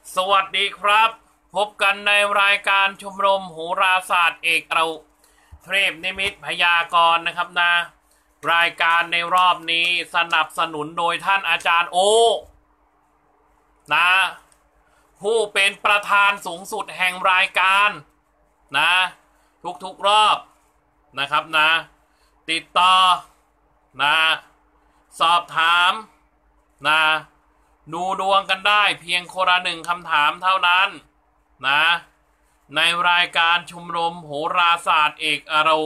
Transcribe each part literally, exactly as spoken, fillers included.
สวัสดีครับพบกันในรายการชมรมโหราศาสตร์เอกเราเทพนิมิตพยากรณ์นะครับนะรายการในรอบนี้สนับสนุนโดยท่านอาจารย์โอนะผู้เป็นประธานสูงสุดแห่งรายการนะทุกๆรอบนะครับนะติดต่อนะสอบถามนะดูดวงกันได้เพียงคนละหนึ่งคำถามเท่านั้นนะในรายการชมรมโหราศาสตร์เอกอรุ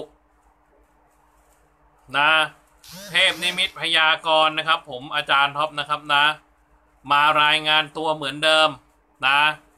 นะเทพนิมิตพยากรณ์นะครับผมอาจารย์ท็อปนะครับนะมารายงานตัวเหมือนเดิมนะ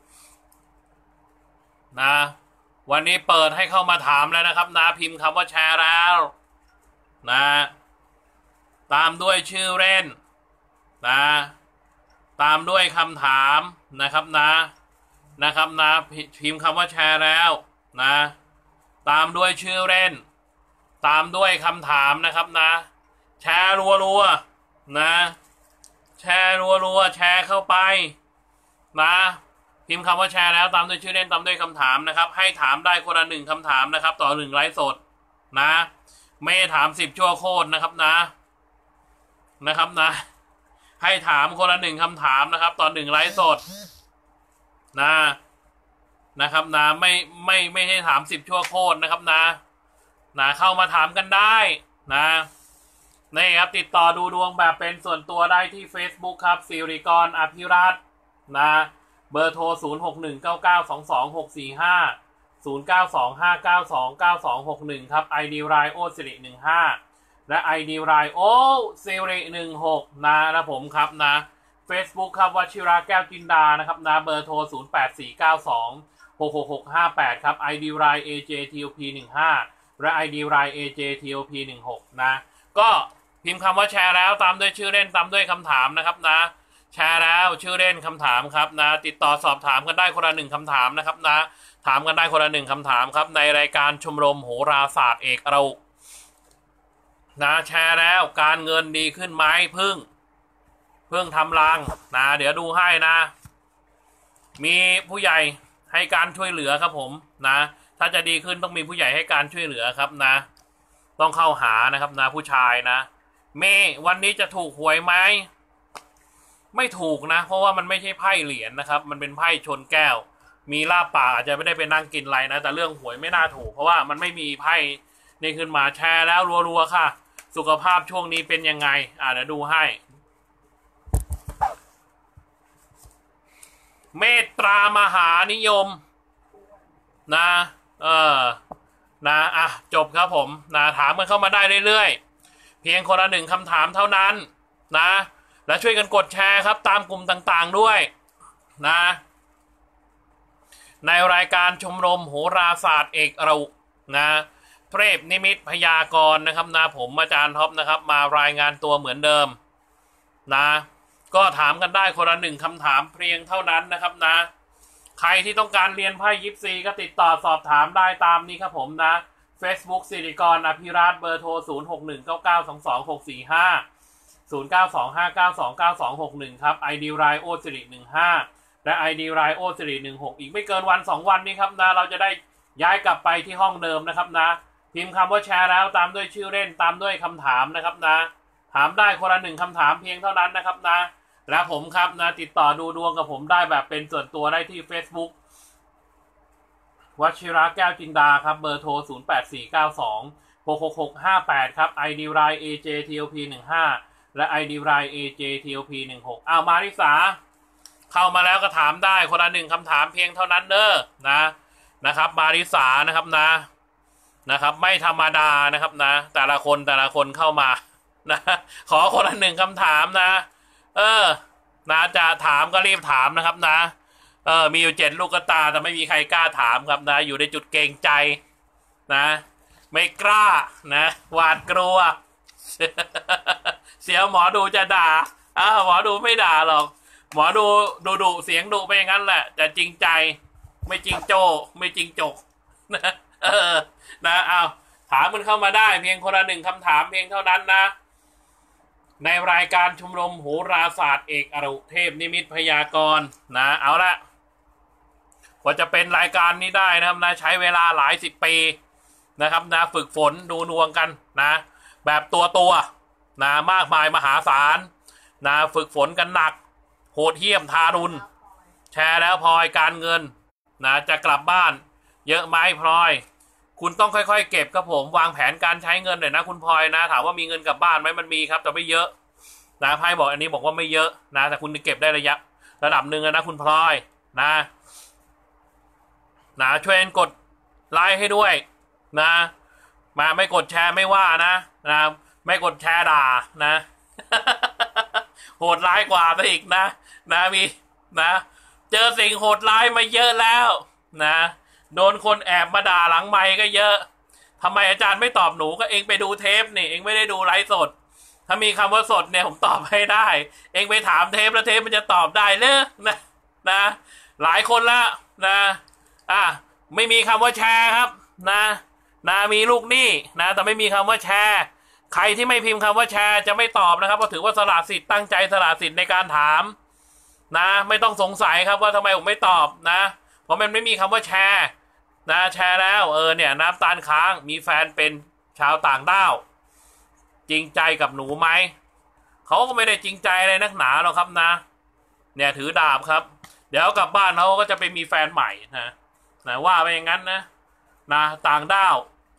นะวันนี้เปิดให้เข้ามาถามแล้วนะครับนะพิมพ์คำว่าแชร์แล้วนะตามด้วยชื่อเล่นนะตามด้วยคำถามนะครับนะนะครับนะพิมพ์คำว่าแชร์แล้วนะตามด้วยชื่อเล่นตามด้วยคำถามนะครับนะแชร์รัวๆนะแชร์รัวๆแชร์เข้าไปนะพิมพ์คำว่าแชร์แล้วตามด้วยชื่อเล่นตามด้วยคำถามนะครับให้ถามได้คนละหนึ่งคำถามนะครับต่อหนึ่งไลฟ์สดนะไม่ถามสิบชั่วโคตรนะครับนะนะครับนะให้ถามคนละหนึ่งคำถามนะครับต่อหนึ่งไลฟ์สดนะนะครับนะไม่ไม่ไม่ให้ถามสิบชั่วโคตรนะครับนะนะเข้ามาถามกันได้นะนี่ครับติดต่อดูดวงแบบเป็นส่วนตัวได้ที่ Facebook ครับสิริกรอภิรัตน์นะเบอร์โทรศูนย์ หก หนึ่ง เก้า เก้า สอง สอง หก สี่ ห้า ศูนย์ เก้า สอง ห้า เก้า สอง เก้า สอง หก หนึ่งครับ ไอ ดี ไรโอสิริหนึ่งห้าและ ไอ ดี ไรโอสิริหนึ่งหกนะนะผมครับนะ Facebook ครับวชิระแก้วจินดานะครับนะเบอร์โทรศูนย์ แปด สี่ เก้า สอง หก หก หก ห้า แปดครับ ไอ ดี ไร เอ เจ ที โอ พี หนึ่งห้าและ ไอ ดี ไร เอ เจ ที โอ พี หนึ่งหกนะก็พิมพ์คำว่าแชร์แล้วตามด้วยชื่อเล่นตามด้วยคำถามนะครับนะแชร์แล้วชื่อเล่นคำถามครับนะติดต่อสอบถามกันได้คนละหนึ่งคำถามนะครับนะถามกันได้คนละหนึ่งคำถามครับในรายการชมรมโหราศาสตร์เอกเรานะแชร์แล้วการเงินดีขึ้นไหมพึ่งพึ่งทำรังนะเดี๋ยวดูให้นะมีผู้ใหญ่ให้การช่วยเหลือครับผมนะถ้าจะดีขึ้นต้องมีผู้ใหญ่ให้การช่วยเหลือครับนะต้องเข้าหานะครับนะผู้ชายนะเมวันนี้จะถูกหวยไหมไม่ถูกนะเพราะว่ามันไม่ใช่ไพ่เหรียญนะครับมันเป็นไพ่ชนแก้วมีลาบปากอาจจะไม่ได้ไปนั่งกินอะไรนะแต่เรื่องหวยไม่น่าถูกเพราะว่ามันไม่มีไพ่นี่ขึ้นมาแชร์แล้วรัวๆค่ะสุขภาพช่วงนี้เป็นยังไงอ่าเดี๋ยวดูให้เมตตามหานิยมนะเออนะอ่ะจบครับผมนะถามกันเข้ามาได้เรื่อยๆเพียงคนละหนึ่งคำถามเท่านั้นนะและช่วยกันกดแชร์ครับตามกลุ่มต่างๆด้วยนะในรายการชมรมโหราศาสตร์เอกอรุนะเทพนิมิตพยากรณ์นะครับนะผมอาจารย์ท็อปนะครับมารายงานตัวเหมือนเดิมนะก็ถามกันได้คนละหนึ่งคำถามเพียงเท่านั้นนะครับนะใครที่ต้องการเรียนไพ่ยิปซีก็ติดต่อสอบถามได้ตามนี้ครับผมนะ Facebook สิริกรอภิรัตน์เบอร์โทรศูนย์ หก หนึ่ง เก้า เก้า สอง สอง หก สี่ ห้า ศูนย์ เก้า สอง ห้า เก้า สอง เก้า สอง หก หนึ่งครับ ไอ ดี ไรโอสิริหนึ่งห้าและ ไอ ดี ไรโอสิริหนึ่งหกอีกไม่เกินวันสองวันนี้ครับนะเราจะได้ย้ายกลับไปที่ห้องเดิมนะครับนะพิมพ์คำว่าแชร์แล้วตามด้วยชื่อเล่นตามด้วยคำถามนะครับนะถามได้คนละหนึ่งคำถามเพียงเท่านั้นนะครับนะและผมครับนะติดต่อดูดวงกับผมได้แบบเป็นส่วนตัวได้ที่ Facebook วชิระแก้วจินดาครับเบอร์โทรศูนย์ แปด สี่ เก้า สอง หก หก หก ห้า แปดครับ ไอ ดี ไร เอ เจ ที โอ พี หนึ่งห้าและ ไอ ดี ไร เอ เจ ที โอ พี หนึ่งหกอ้าวมาริสาเข้ามาแล้วก็ถามได้คนละหนึ่งคำถามเพียงเท่านั้นเด้อนะนะครับมาริสานะครับนะนะครับไม่ธรรมดานะครับนะแต่ละคนแต่ละคนเข้ามานะขอคนละหนึ่งคำถามนะเออนะจะถามก็รีบถามนะครับนะเออมีอยู่เจ็ดลูกกระตาแต่ไม่มีใครกล้าถามครับนะอยู่ในจุดเกรงใจนะไม่กล้านะหวาดกลัวเสียหมอดูจะด่าอ้าวหมอดูไม่ด่าหรอกหมอดูดูดุเสียงดุไปอย่างนั้นแหละแต่จริงใจไม่จริงโจ้ไม่จริงจกนะเออนะเอาถามมันเข้ามาได้เพียงคนละหนึ่งคำถามเพียงเท่านั้นนะในรายการชมรมโหราศาสตร์เอกอรุเทพนิมิตพยากรณ์นะเอาละว่าจะเป็นรายการนี้ได้นะครับนะใช้เวลาหลายสิบปีนะครับนะฝึกฝนดูดวงกันนะแบบตัวตัวนะมากมายมหาศาลนะฝึกฝนกันหนักโหดเหี้ยมทารุณแชร์แล้วพลอยการเงินนะจะกลับบ้านเยอะไหมพลอยคุณต้องค่อยๆเก็บครับผมวางแผนการใช้เงินหน่อยนะคุณพลอยนะถามว่ามีเงินกลับบ้านไหมมันมีครับแต่ไม่เยอะนะไพ่บอกอันนี้บอกว่าไม่เยอะนะแต่คุณเก็บได้ระยะระดับหนึ่งนะคุณพลอยนะนะช่วยกดไลค์ให้ด้วยนะมาไม่กดแชร์ไม่ว่านะนะไม่กดแชร์ด่านะ โหดร้ายกว่าซะอีกนะนะมีนะเจอสิ่งโหดร้ายมาเยอะแล้วนะโดนคนแอบมาด่าหลังไมค์ก็เยอะทำไมอาจารย์ไม่ตอบหนูก็เองไปดูเทปนี่เองไม่ได้ดูไลฟ์สดถ้ามีคำว่าสดเนี่ยผมตอบให้ได้เองไปถามเทปแล้วเทปมันจะตอบได้เลยนะนะหลายคนละนะอ่ะไม่มีคำว่าแชร์ครับนะนะมีลูกหนี้นะแต่ไม่มีคำว่าแชร์ใครที่ไม่พิมพ์คำว่าแชร์จะไม่ตอบนะครับเพราะถือว่าสละสิทธิ์ตั้งใจสละสิทธิ์ในการถามนะไม่ต้องสงสัยครับว่าทำไมผมไม่ตอบนะเพราะมันไม่มีคำว่าแชร์นะแชร์แล้วเออเนี่ยน้ำตาลค้างมีแฟนเป็นชาวต่างด้าวจริงใจกับหนูไหมเขาก็ไม่ได้จริงใจอะไรนักหนาหรอกครับนะเนี่ยถือดาบครับเดี๋ยวกลับบ้านเขาก็จะไปมีแฟนใหม่นะนะว่าไปอย่างนั้นนะนะต่างด้าว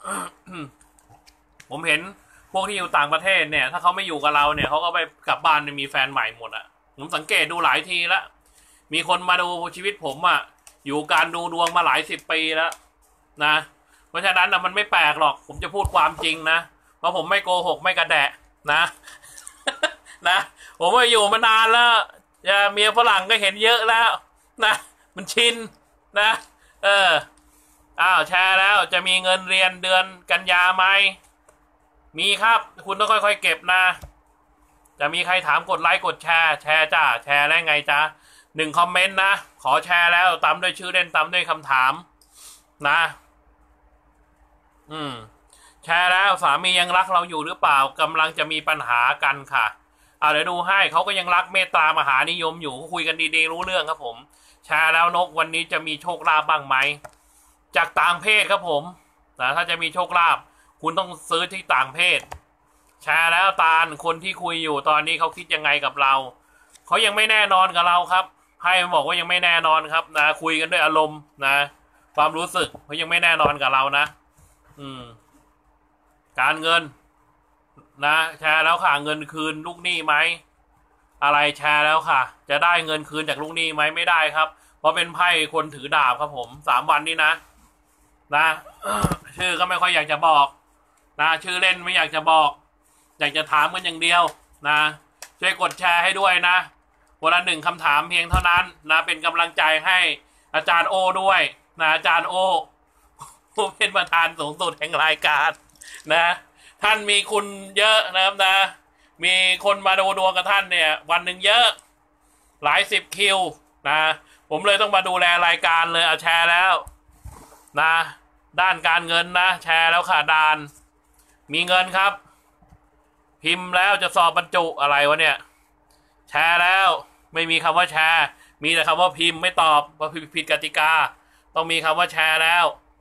ผมเห็นพวกที่อยู่ต่างประเทศเนี่ยถ้าเขาไม่อยู่กับเราเนี่ยเขาก็ไปกลับบ้านมีแฟนใหม่หมดอะผมสังเกตดูหลายทีแล้วมีคนมาดูชีวิตผมอะอยู่การดูดวงมาหลายสิบปีแล้วนะเพราะฉะนั้นนะมันไม่แปลกหรอกผมจะพูดความจริงนะเพราะผมไม่โกหกไม่กระแดะนะ นะผมมาอยู่มานานแล้วเมียฝรั่งก็เห็นเยอะแล้วนะมันชินนะเอออ้าวแชร์แล้วจะมีเงินเรียนเดือนกันยาไหมมีครับคุณต้องค่อยๆเก็บนะจะมีใครถามกดไลค์กดแชร์แชร์จ้าแชร์ได้ไงจ้าหนึ่งคอมเมนต์นะขอแชร์แล้วตามด้วยชื่อเล่นตามด้วยคำถามนะอืมแชร์แล้วสามียังรักเราอยู่หรือเปล่ากำลังจะมีปัญหากันค่ะเอาเดี๋ยวดูให้เขาก็ยังรักเมตตามหานิยมอยู่คุยกันดีๆรู้เรื่องครับผมแชร์แล้วนกวันนี้จะมีโชคลาภบ้างไหมจากต่างเพศครับผมนะถ้าจะมีโชคลาภคุณต้องซื้อที่ต่างเพศแชร์แล้วตาลคนที่คุยอยู่ตอนนี้เขาคิดยังไงกับเราเขายังไม่แน่นอนกับเราครับให้บอกว่ายังไม่แน่นอนครับนะคุยกันด้วยอารมณ์นะความรู้สึกเขายังไม่แน่นอนกับเรานะอืมการเงินนะแชร์แล้วค่ะเงินคืนลูกหนี้ไหมอะไรแชร์แล้วค่ะจะได้เงินคืนจากลูกหนี้ไหมไม่ได้ครับเพราะเป็นไพ่คนถือดาบครับผมสามวันนี้นะนะ ชื่อก็ไม่ค่อยอยากจะบอกนะชื่อเล่นไม่อยากจะบอกอยากจะถามกันอย่างเดียวนะช่วยกดแชร์ให้ด้วยนะวันละหนึ่งคำถามเพียงเท่านั้นนะเป็นกำลังใจให้อาจารย์โอด้วยนะอาจารย์โอผู้เป็นประธานสูงสุดแห่งรายการนะท่านมีคุณเยอะนะครับนะมีคนมาดูดวงกับท่านเนี่ยวันหนึ่งเยอะหลายสิบคิวนะผมเลยต้องมาดูแลรายการเลยเอาแชร์แล้วนะด้านการเงินนะแชร์แล้วค่ะดานมีเงินครับพิมพ์แล้วจะสอบบรรจุอะไรวะเนี่ยแชร์แล้วไม่มีคำว่าแชร์มีแต่คำว่าพิมพ์ไม่ตอบว่าผิดกติกาต้องมีคำว่าแชร์แล้ว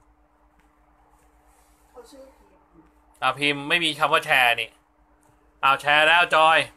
อ่าพิมพ์ไม่มีคำว่าแชร์นี่เอาแชร์แล้วจอย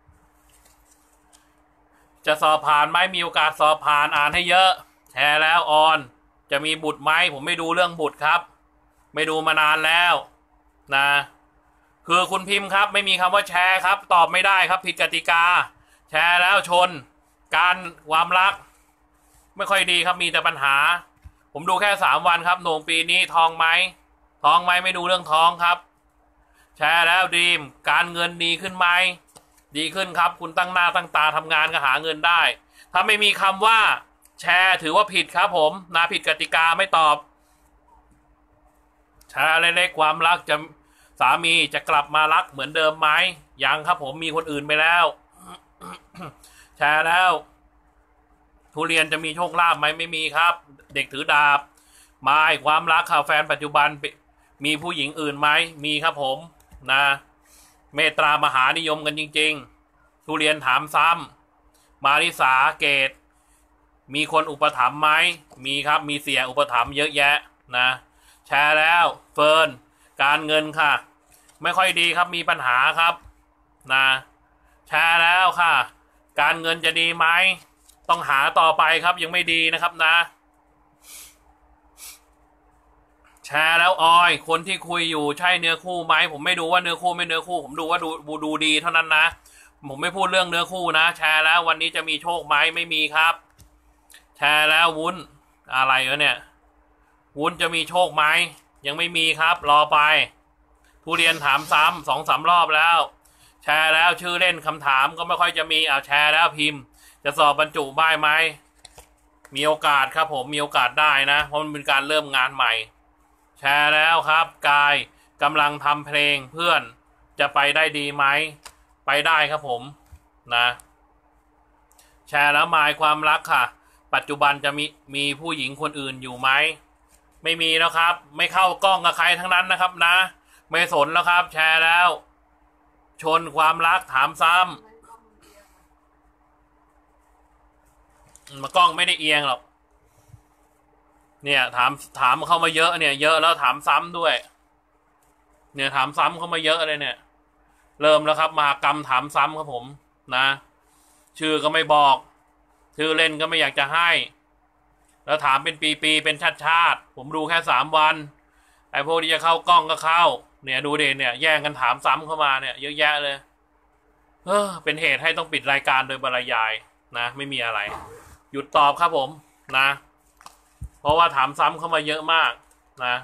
จะสอบผ่านไหมมีโอกาสสอบผ่านอ่านให้เยอะแชร์แล้วออนจะมีบุตรไหมผมไม่ดูเรื่องบุตรครับไม่ดูมานานแล้วนะคือคุณพิมพ์ครับไม่มีคำว่าแชร์ครับตอบไม่ได้ครับผิดกติกาแชร์แล้วชนการความรักไม่ค่อยดีครับมีแต่ปัญหาผมดูแค่สามวันครับหน่วงปีนี้ทองไหมทองไหมไม่ดูเรื่องทองครับแชร์แล้วดีมการเงินดีขึ้นไหมดีขึ้นครับคุณตั้งหน้าตั้งตาทำงานก็หาเงินได้ถ้าไม่มีคำว่าแชร์ถือว่าผิดครับผมนะผิดกติกาไม่ตอบแชร์เล็กๆความรักจะสามีจะกลับมารักเหมือนเดิมไหมยังครับผมมีคนอื่นไปแล้ว แชร์แล้วทุเรียนจะมีโชคลาภไหมไม่มีครับเด็กถือดาบไม้ความรักค่ะแฟนปัจจุบันมีผู้หญิงอื่นไหมมีครับผมนะเมตตามหานิยมกันจริงๆทุเรียนถามซ้ำมาริสาเกตมีคนอุปถัมภ์ไหมมีครับมีเสียอุปถัมภ์เยอะแยะนะแชร์แล้วเฟิร์นการเงินค่ะไม่ค่อยดีครับมีปัญหาครับนะแชร์แล้วค่ะการเงินจะดีไหมต้องหาต่อไปครับยังไม่ดีนะครับนะแชร์แล้วออยคนที่คุยอยู่ใช่เนื้อคู่ไหมผมไม่ดูว่าเนื้อคู่ไม่เนื้อคู่ผมดูว่าดูดูดีเท่านั้นนะผมไม่พูดเรื่องเนื้อคู่นะแชร์แล้ววันนี้จะมีโชคไหมไม่มีครับแชร์แล้ววุ้นอะไรวะเนี่ยวุ้นจะมีโชคไหมยังไม่มีครับรอไปผู้เรียนถามซ้ำสองสามรอบแล้วแชร์แล้วชื่อเล่นคำถามก็ไม่ค่อยจะมีอ่าแชร์แล้วพิมพ์จะสอบบรรจุได้ไหมมีโอกาสครับผมมีโอกาสได้นะเพราะมันเป็นการเริ่มงานใหม่แชร์แล้วครับกายกำลังทำเพลงเพื่อนจะไปได้ดีไหมไปได้ครับผมนะแชร์แล้วหมายความรักค่ะปัจจุบันจะมีมีผู้หญิงคนอื่นอยู่ไหมไม่มีแล้วครับไม่เข้ากล้องกับใครทั้งนั้นนะครับนะไม่สนแล้วครับแชร์แล้วชนความรักถามซ้ำมากล้องไม่ได้เอียงหรอกเนี่ยถามถามเข้ามาเยอะเนี่ยเยอะแล้วถามซ้ำด้วยเนี่ยถามซ้ำเข้ามาเยอะเลยเนี่ยเริ่มแล้วครับมากรรมถามซ้ำครับผมนะชื่อก็ไม่บอกชื่อเล่นก็ไม่อยากจะให้แล้วถามเป็นปีๆเป็นชาติชาติผมดูแค่สามวันไอ้พวกที่จะเข้ากล้องก็เข้าเนี่ยดูเด่นเนี่ยแย่งกันถามซ้ำเข้ามาเนี่ยเยอะแยะเลยเออเป็นเหตุให้ต้องปิดรายการโดยบรรยายนะไม่มีอะไรหยุดตอบครับผมนะเพราะว่าถามซ้ำเข้ามาเยอะมากนะ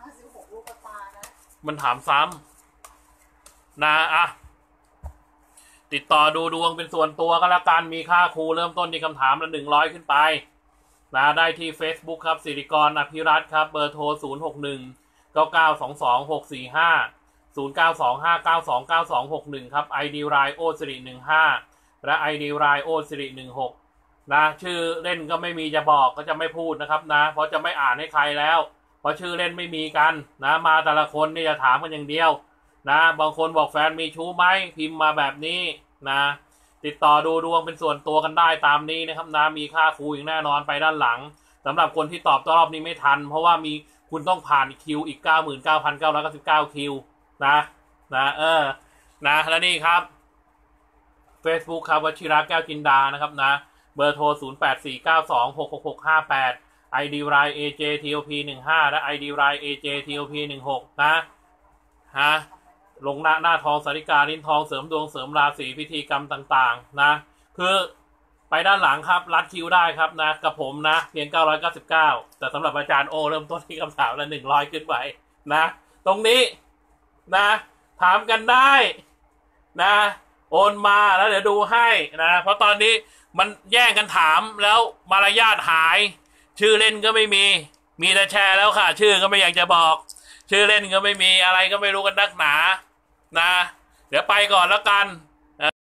มันถามซ้ำนะอ่ะติดต่อดูดวงเป็นส่วนตัวก็แล้วกันมีค่าครูเริ่มต้นที่คำถามละหนึ่งร้อยขึ้นไปนะได้ที่ Facebook ครับสิริกรอภิรัตน์ครับเบอร์โทรศูนย์ หก หนึ่ง เก้า เก้า สอง สอง หก สี่ ห้า ศูนย์ เก้า สอง ห้า เก้า สอง เก้า สอง หก หนึ่งครับ ไอ ดี ไลน์ โอ สิริ หนึ่ง ห้า และ ไอ ดี ไลน์ โอ สิริ หนึ่ง หกนะชื่อเล่นก็ไม่มีจะบอกก็จะไม่พูดนะครับนะเพราะจะไม่อ่านให้ใครแล้วเพราะชื่อเล่นไม่มีกันนะมาแต่ละคนนี่จะถามกันอย่างเดียวนะบางคนบอกแฟนมีชู้ไหมพิมพ์มาแบบนี้นะติดต่อดูดวงเป็นส่วนตัวกันได้ตามนี้นะครับนะมีค่าครูอย่างแน่นอนไปด้านหลังสำหรับคนที่ตอบรอบนี้ไม่ทันเพราะว่ามีคุณต้องผ่านคิวอีก เก้าหมื่นเก้าพันเก้าร้อยเก้าสิบเก้า คิวนะนะเออนะแล้วนี่ครับ Facebook ครับวชิระแก้วจินดานะครับนะเบอร์โทรศูนย์ แปด สี่ เก้า สอง หก หก หก ห้า แปด ไอ ดี ไลน์ เอ เจ ที โอ พี หนึ่ง ห้า และ ไอ ดี ไลน์ เอ เจ ที โอ พี หนึ่ง หกนะฮะลงหน้าหน้าทองสาริกาลิ้นทองเสริมดวงเสริมราศีพิธีกรรมต่างๆนะคือไปด้านหลังครับรัดคิวได้ครับนะกับผมนะเพียงเก้าร้อยเก้าสิบเก้าแต่สำหรับอาจารย์โอเริ่มต้นที่คำถามละหนึ่งร้อยขึ้นไปนะตรงนี้นะถามกันได้นะโอนมาแล้วเดี๋ยวดูให้นะเพราะตอนนี้มันแย่งกันถามแล้วมารยาทหายชื่อเล่นก็ไม่มีมีแต่แชร์แล้วค่ะชื่อก็ไม่อยากจะบอกชื่อเล่นก็ไม่มีอะไรก็ไม่รู้กันนักหนานะเดี๋ยวไปก่อนแล้วกัน